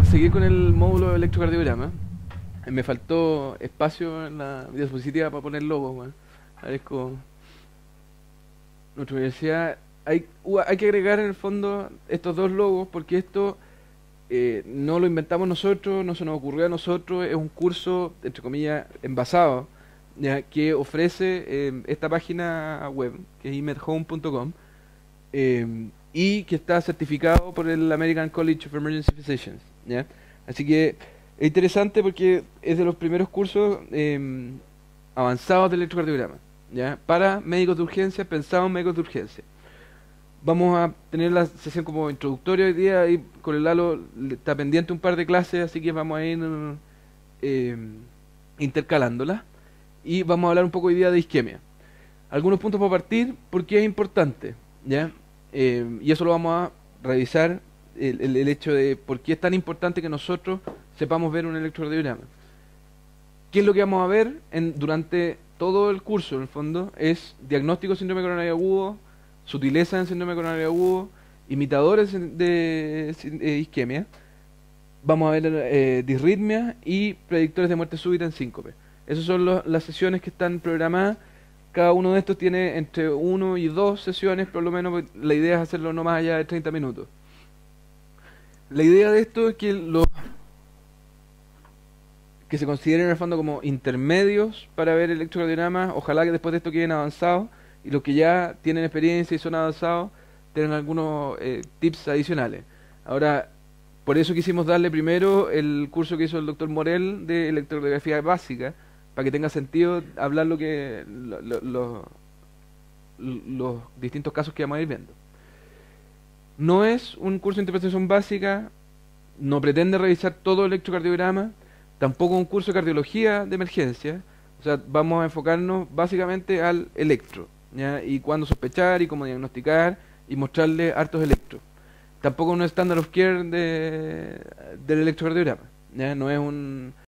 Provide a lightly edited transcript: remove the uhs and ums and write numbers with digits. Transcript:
seguir con el módulo de electrocardiograma. Me faltó espacio en la diapositiva para poner logos, weón. Agradezco nuestra universidad. Hay que agregar en el fondo estos dos logos porque esto no lo inventamos nosotros, no se nos ocurrió a nosotros, es un curso, entre comillas, envasado, ya, que ofrece esta página web, que es imedhome.com, y que está certificado por el American College of Emergency Physicians, ¿ya? Así que es interesante porque es de los primeros cursos avanzados de electrocardiograma, ¿ya? Para médicos de urgencia, pensados en médicos de urgencia. Vamos a tener la sesión como introductoria hoy día y con el Lalo está pendiente un par de clases, así que vamos a ir eh, intercalándolas y vamos a hablar un poco hoy día de isquemia. Algunos puntos para partir, porque es importante, ¿ya? Y eso lo vamos a revisar, el hecho de por qué es tan importante que nosotros sepamos ver un electrocardiograma. ¿Qué es lo que vamos a ver durante todo el curso, en el fondo? Es diagnóstico de síndrome coronario agudo, sutileza en síndrome coronario agudo, imitadores de isquemia. Vamos a ver disritmia y predictores de muerte súbita en síncope. Esas son las sesiones que están programadas. Cada uno de estos tiene entre 1 y 2 sesiones, por lo menos, porque la idea es hacerlo no más allá de 30 minutos. La idea de esto es que se consideren en el fondo como intermedios para ver electrocardiogramas. Ojalá que después de esto queden avanzados y los que ya tienen experiencia y son avanzados tengan algunos tips adicionales. Ahora, por eso quisimos darle primero el curso que hizo el doctor Morel de electrocardiografía básica, para que tenga sentido hablar los distintos casos que vamos a ir viendo. No es un curso de interpretación básica, no pretende revisar todo el electrocardiograma, tampoco un curso de cardiología de emergencia. O sea, vamos a enfocarnos básicamente al electro, ¿ya? Y cuándo sospechar y cómo diagnosticar y mostrarle hartos electros. Tampoco un standard of care del electrocardiograma, ¿ya? No es un